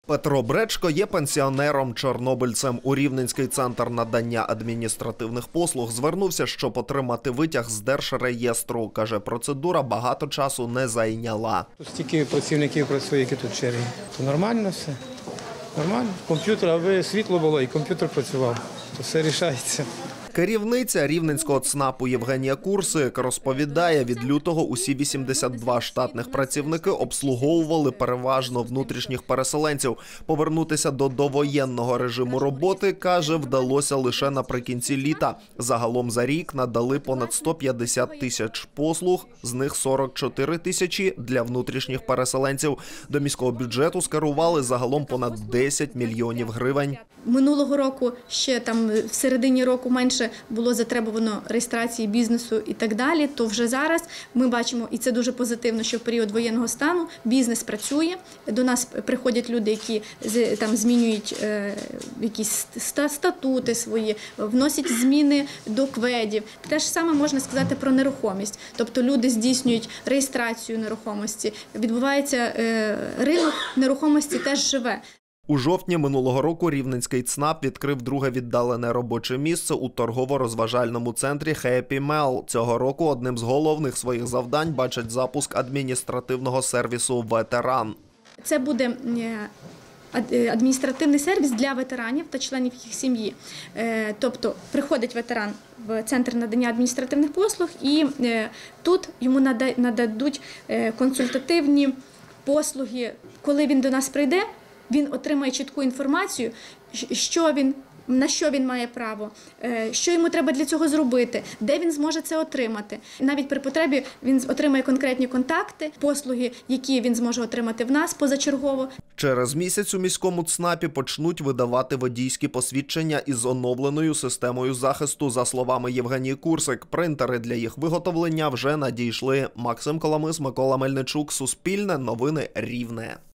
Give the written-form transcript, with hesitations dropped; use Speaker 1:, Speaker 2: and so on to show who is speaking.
Speaker 1: Петро Бречко є пенсіонером-чорнобильцем. У Рівненський центр надання адміністративних послуг звернувся, щоб отримати витяг з Держреєстру. Каже, процедура багато часу не зайняла.
Speaker 2: Тут стільки працівників працює, які тут черги. То нормально все. Нормально. Комп'ютер, аби світло було і комп'ютер працював, то все рішається.
Speaker 1: Керівниця Рівненського ЦНАПу Євгенія Курсик розповідає, від лютого усі 82 штатних працівники обслуговували переважно внутрішніх переселенців. Повернутися до довоєнного режиму роботи, каже, вдалося лише наприкінці літа. Загалом за рік надали понад 150 тисяч послуг, з них 44 тисячі для внутрішніх переселенців. До міського бюджету скерували загалом понад 10 мільйонів гривень.
Speaker 3: Минулого року, ще там в середині року менше було затребувано реєстрації бізнесу і так далі, то вже зараз ми бачимо, і це дуже позитивно, що в період воєнного стану бізнес працює. До нас приходять люди, які там змінюють якісь статути свої, вносять зміни до КВЕДів. Те ж саме можна сказати про нерухомість. Тобто люди здійснюють реєстрацію нерухомості, відбувається ринок нерухомості теж живе.
Speaker 1: У жовтні минулого року Рівненський ЦНАП відкрив друге віддалене робоче місце у торгово-розважальному центрі Happy Meal. Цього року одним з головних своїх завдань бачать запуск адміністративного сервісу «Ветеран».
Speaker 3: Це буде адміністративний сервіс для ветеранів та членів їх сім'ї. Тобто приходить ветеран в центр надання адміністративних послуг і тут йому нададуть консультативні послуги. Коли він до нас прийде, він отримає чітку інформацію, на що він має право, що йому треба для цього зробити, де він зможе це отримати. Навіть при потребі він отримає конкретні контакти, послуги, які він зможе отримати в нас позачергово.
Speaker 1: Через місяць у міському ЦНАПі почнуть видавати водійські посвідчення із оновленою системою захисту. За словами Євгенії Курсик, принтери для їх виготовлення вже надійшли. Максим Коломис, Микола Мельничук, Суспільне, Новини Рівне.